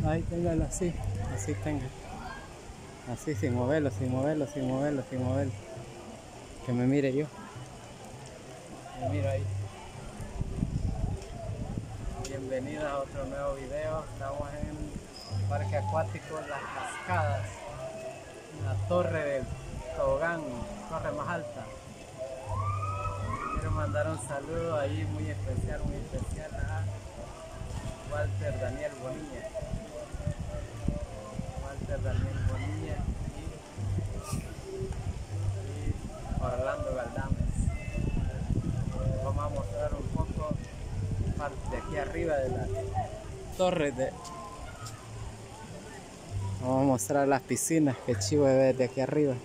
Ahí téngalo así, así tenga. Así sin moverlo, sin moverlo, sin moverlo, sin moverlo. Que me mire yo. Me miro ahí. Bienvenidos a otro nuevo video. Estamos en el parque acuático Las Cascadas, la torre del tobogán, torre más alta. Quiero mandar un saludo ahí muy especial a Walter Daniel Bonilla. Walter Daniel Bonilla y Orlando Galdames. Vamos a mostrar un poco de aquí arriba de la torre de... Vamos a mostrar las piscinas que chivo de ver de aquí arriba.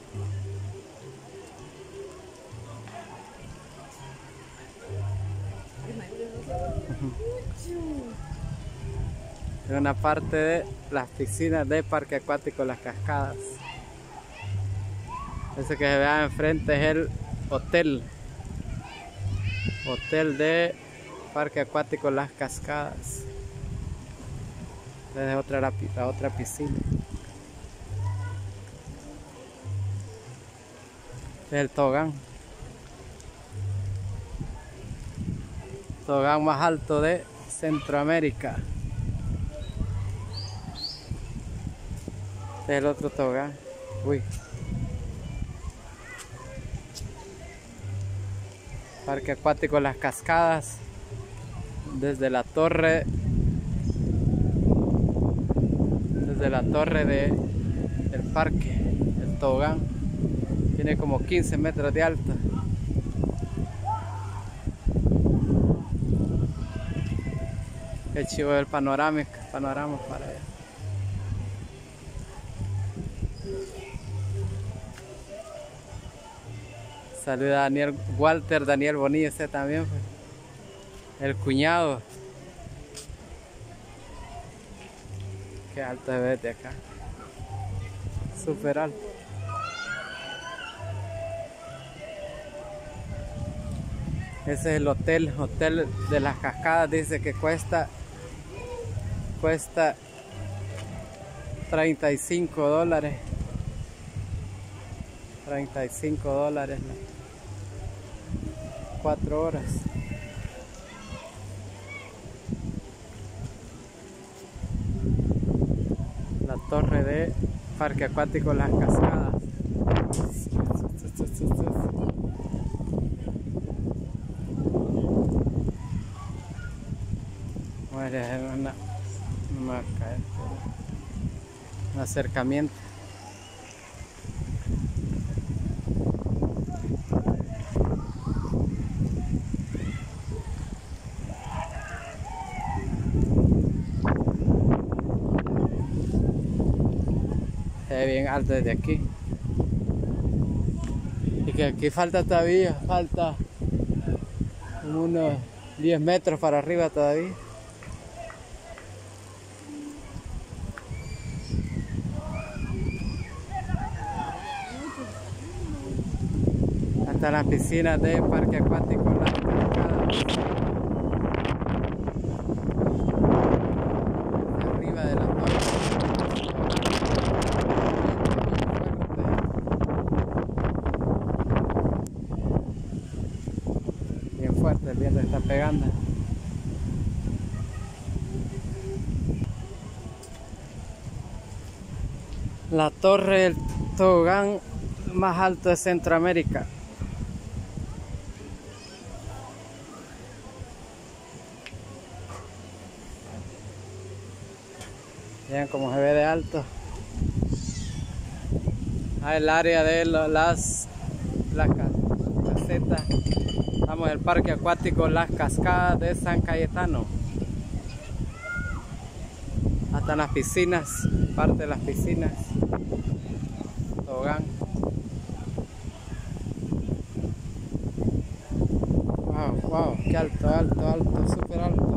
Es una parte de las piscinas del parque acuático Las Cascadas. Ese que se vea enfrente es el hotel de parque acuático Las Cascadas. Esta es la otra piscina. Este es el tobogán más alto de Centroamérica. Este es el otro tobogán. Uy. Parque acuático Las Cascadas. Desde la torre del parque, el tobogán tiene como 15 metros de alto. Qué chivo el panorama para allá. Saluda a Walter Daniel Bonilla, ese también fue el cuñado. Qué alto se ve de acá, súper alto. Ese es el hotel de Las Cascadas. Dice que cuesta $35. 35 dólares, 4 horas. La torre de parque acuático Las Cascadas. Un acercamiento. Se ve bien alto desde aquí. Y que aquí falta como unos 10 metros para arriba todavía. Hasta las piscinas de parque acuático Las Cascadas. Arriba de la torre. Bien fuerte, el viento está pegando. La torre del tobogán más alto de Centroamérica. Vean cómo se ve de alto. El área de las casetas. Estamos en el parque acuático Las Cascadas de San Cayetano. Hasta las piscinas, parte de las piscinas. Tobogán. Wow, qué alto, súper alto.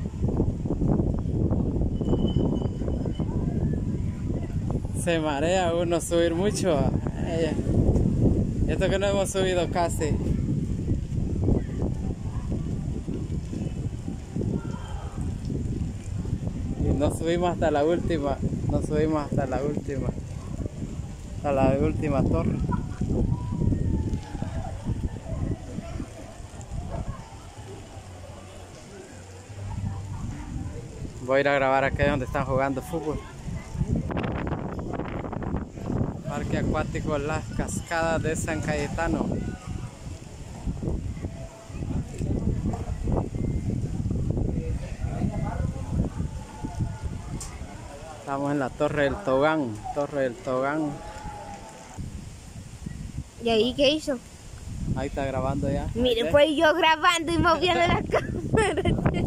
Se marea uno subir mucho. Esto que no hemos subido casi. Y No subimos hasta la última. No subimos hasta la última. A la última torre. Voy a ir a grabar aquí donde están jugando fútbol. Parque acuático Las Cascadas de San Cayetano. Estamos en la Torre del Tobogán. Torre del Tobogán. ¿Y ahí qué hizo? Ahí está grabando ya. Mire, pues yo grabando y moviendo la cámara.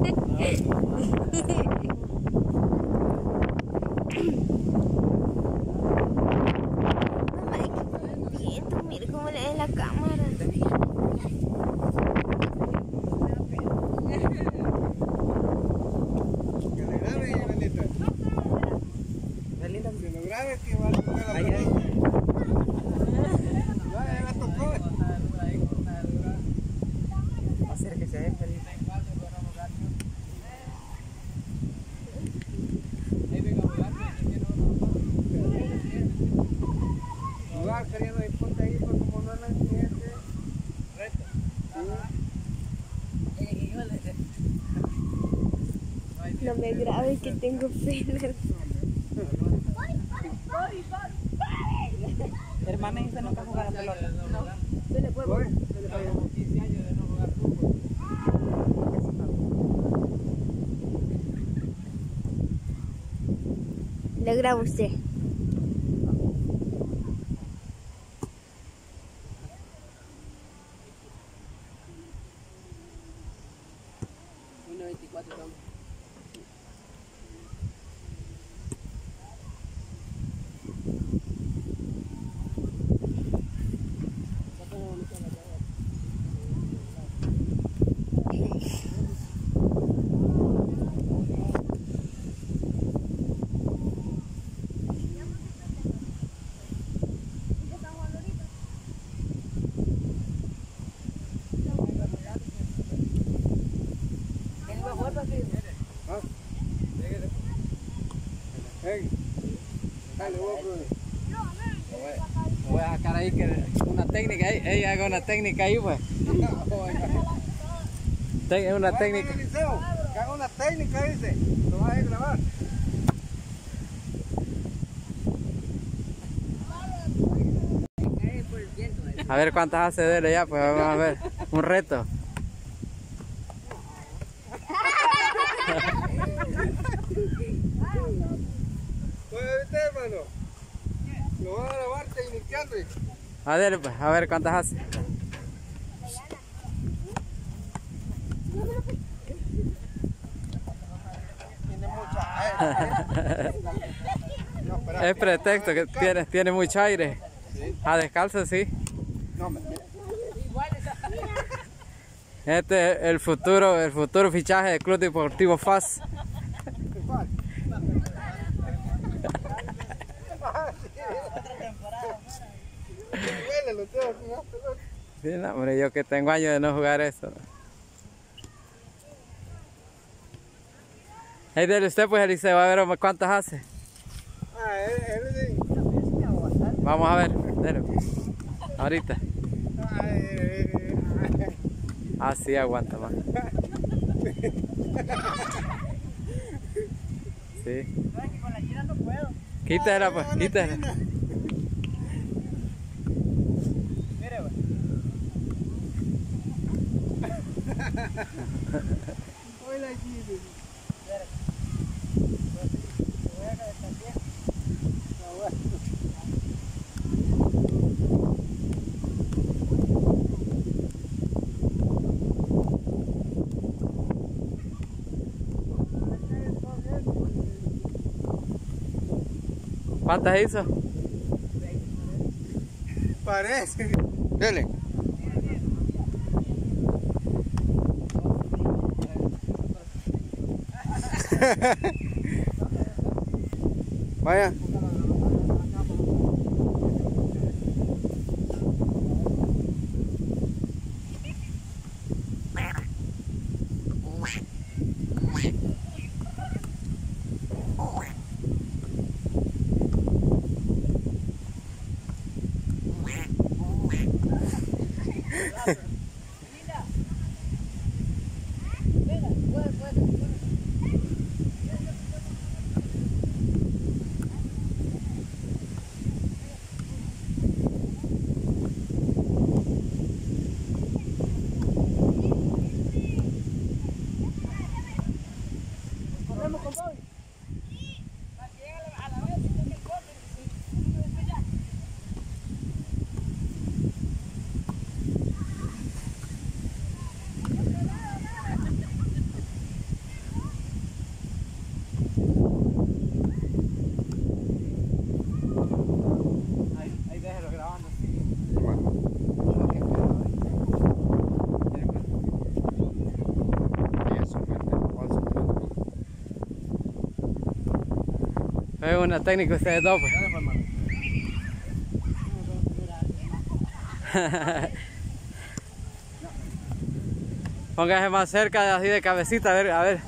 Viento, mire cómo le da la cámara. Que le grabe, Benita. Que lo grabe, que va a tocar la pelota. Ya la tocó. Acérquese a él, feliz. Jugar, queriendo ir ponte ahí, porque como no la entiende. Reto. No me grabes que tengo pena. Hermana, ¿y usted nunca ha jugado a la pelota? Se le puede poner. Llevamos 15 años de no jugar fútbol. Le grabo a usted. Hey, dale, vos, brother. Voy a sacar ahí que una técnica ahí. Ella haga una técnica ahí, pues. Una técnica. Eliseo, que haga una técnica, dice. Lo vas a grabar. A ver cuántas hace de él ya, pues vamos a ver. Un reto. Puede viste, hermano. Lo van a grabar techniqueando. A ver, pues, a ver cuántas hace. Tiene mucha. No, espera. Es pretexto que tiene mucho aire. Sí. A descalzo, sí. No, mira. Este es el futuro fichaje del Club Deportivo FAS. ¿Cuál? Duele los dedos con esa pelota. Sí, no, hombre, yo que tengo años de no jugar eso. Hey, dele usted pues, Eliseo, a ver cuántas hace. Ah, él Vamos a ver, dele. Ahorita. Así aguanta más. Sí. Con la Gina no puedo. Quítala pues, quítala. Mire, güey. Hola, Gini. Voy a cabezar bien. ¿Cuántas hizo? Parece. Dele. Vaya. Ahí déjalo grabando, sí. Es una técnica ustedes dos, pues. Póngase más cerca, así de cabecita, a ver, a ver.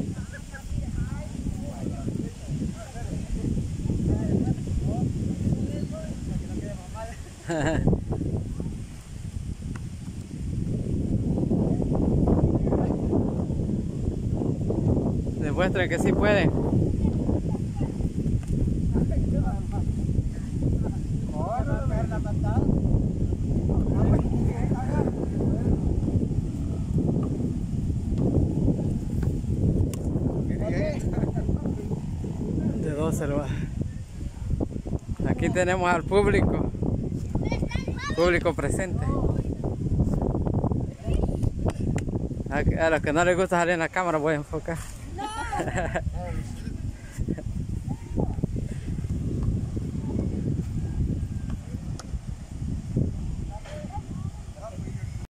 Demuestren que sí pueden. De 12 lo va. Aquí tenemos al público presente. A los que no les gusta salir en la cámara voy a enfocar.